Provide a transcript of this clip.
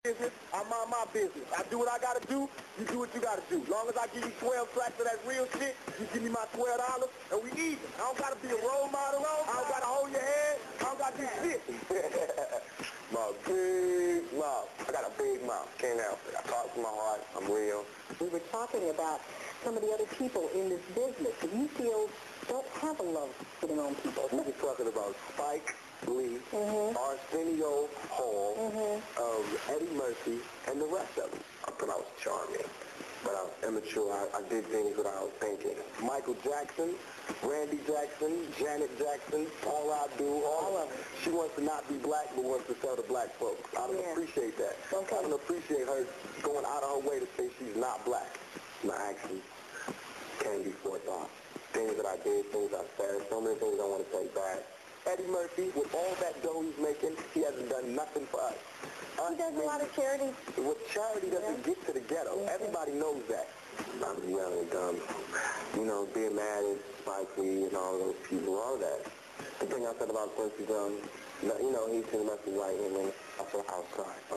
business, I mind my business. I do what I gotta do, you do what you gotta do. Long as I give you 12 tracks of that real shit, you give me my $12 and we even. I don't gotta be a role model, I don't gotta hold your hand, I don't gotta do shit. My big mouth. I got a big mouth. Can't help it. I talk from my heart. I'm real. We were talking about some of the other people in this business that you feel don't have a love for their own people. We were talking about Spike Lee, Arsenio Hall, Eddie Murphy, and the rest of them. I thought I was charming, but I was immature. I did things without thinking. Michael Jackson, Randy Jackson, Janet Jackson, Paula Abdul, all of them. She wants to not be black, but wants to sell to black folks. I don't appreciate that. Okay. I don't appreciate her going out of her way to say she's not black. My actions can be forethought. Things that I did, things I said, so many things I want to take back. Eddie Murphy, with all that dough he's making, he hasn't done nothing for us. He does a lot of charity. With charity doesn't get to the ghetto. Everybody knows that. I was young and dumb. You know, being mad at Spike Lee and all those people, all that. The thing I said about Quincy Jones, you know, he too much white and then I said outside.